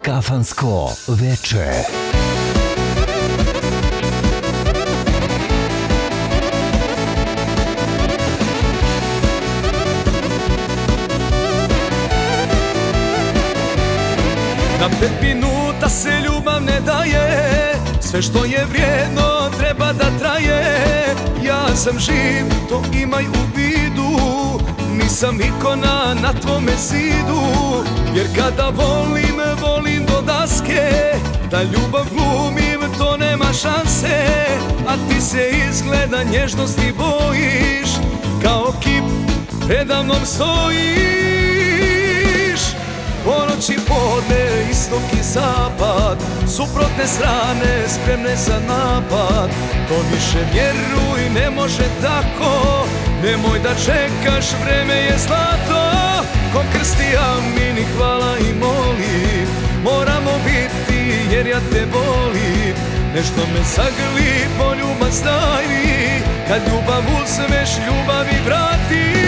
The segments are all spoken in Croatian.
Kafansko veče. Na 5 minuta se ljubav ne daje, sve što je vrijedno treba da traje. Ja sam živ, to imaj u vidu, nisam ikona na tvome zidu. Jer kada volim, volim do daske, da ljubav glumim, to nema šanse. A ti se izgleda nježnosti bojiš, kao kip predamnom stojiš. Ponoć i podne, istok i zapad, suprotne strane spremne za napad. To više vjeruj, ne može tako, nemoj da čekaš, vreme je zlato. Ko krsti, amin i hvala i molim, moramo biti jer ja te volim. Nešto me zagrli, poljubac daj mi, kad ljubav uzmeš, ljubavi vrati.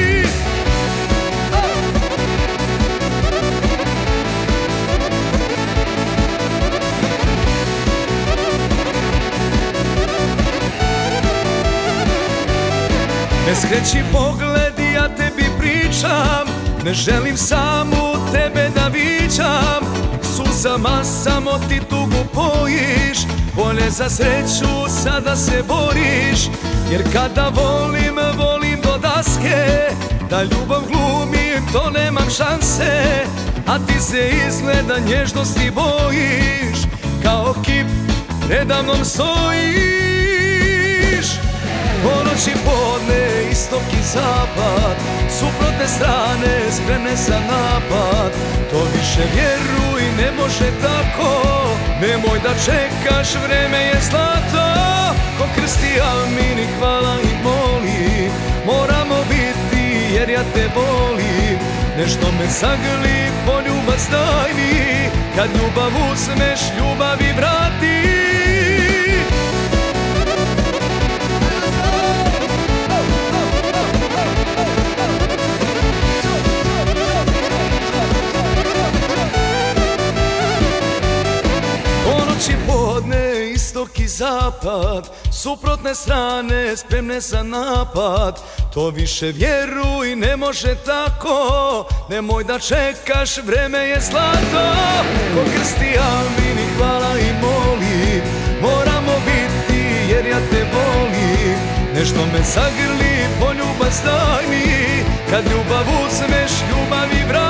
Ne skreći pogled, ja tebi pričam, ne želim samo tebe da viđam. Suzama samo ti tugu pojiš, bolje za sreću sada se boriš. Jer kada volim, volim do daske, da ljubav glumim, to nemam šanse. A ti se izgleda nježnosti bojiš, kao kip predamnom stojiš. Ponoć i podne, istok i zapad, suprotne strane spremne za napad. To više vjeruj, ne može tako, nemoj da čekaš, vreme je zlato. Ko krsti, amin i hvala i molim, moramo biti jer ja te volim. Nešto me zagrli, poljubac daj mi, kad ljubav uzmeš, ljubavi vrati. Ponoć i podne, istok i zapad, suprotne strane spremne za napad. To više vjeruj, ne može tako, nemoj da čekaš, vreme je zlato. Ko krsti, amin i hvala i molim, moramo biti jer ja te volim. Nešto me zagrli, poljubac daj mi, kad ljubav uzmeš, ljubavi vrati.